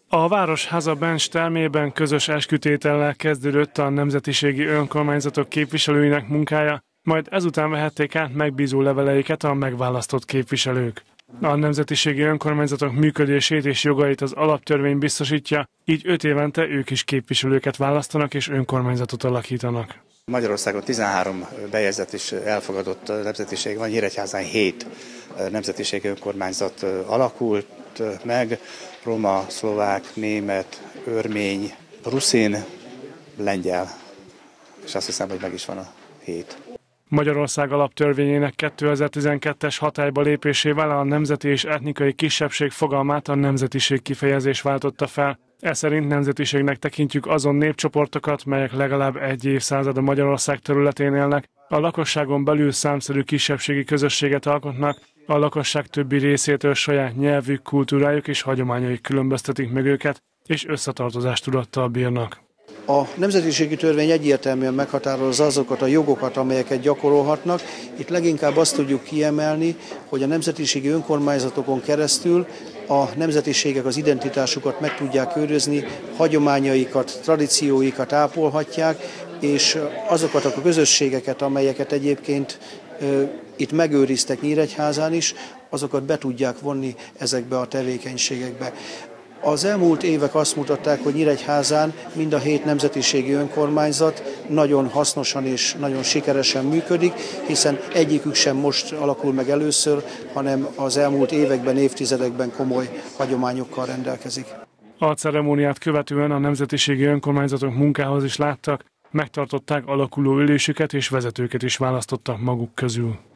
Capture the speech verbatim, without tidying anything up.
A Városháza Bencs termében közös eskütétellel kezdődött a nemzetiségi önkormányzatok képviselőinek munkája, majd ezután vehették át megbízó leveleiket a megválasztott képviselők. A nemzetiségi önkormányzatok működését és jogait az alaptörvény biztosítja, így öt évente ők is képviselőket választanak és önkormányzatot alakítanak. Magyarországon tizenhárom bejegyzett és elfogadott nemzetiség van, Nyíregyházán hét nemzetiségi önkormányzat alakult meg, roma, szlovák, német, örmény, ruszin, lengyel, és azt hiszem, hogy meg is van a hét. Magyarország alaptörvényének kétezer-tizenkettes hatályba lépésével a nemzeti és etnikai kisebbség fogalmát a nemzetiség kifejezés váltotta fel. Ez szerint nemzetiségnek tekintjük azon népcsoportokat, melyek legalább egy évszázada Magyarország területén élnek, a lakosságon belül számszerű kisebbségi közösséget alkotnak, a lakosság többi részétől saját nyelvük, kultúrájuk és hagyományaik különböztetik meg őket, és összetartozást tudattal bírnak. A nemzetiségi törvény egyértelműen meghatározza azokat a jogokat, amelyeket gyakorolhatnak. Itt leginkább azt tudjuk kiemelni, hogy a nemzetiségi önkormányzatokon keresztül a nemzetiségek az identitásukat meg tudják őrizni, hagyományaikat, tradícióikat ápolhatják, és azokat a közösségeket, amelyeket egyébként itt megőriztek Nyíregyházán is, azokat be tudják vonni ezekbe a tevékenységekbe. Az elmúlt évek azt mutatták, hogy Nyíregyházán mind a hét nemzetiségi önkormányzat nagyon hasznosan és nagyon sikeresen működik, hiszen egyikük sem most alakul meg először, hanem az elmúlt években, évtizedekben komoly hagyományokkal rendelkezik. A ceremóniát követően a nemzetiségi önkormányzatok munkához is láttak, megtartották alakuló ülésüket és vezetőket is választottak maguk közül.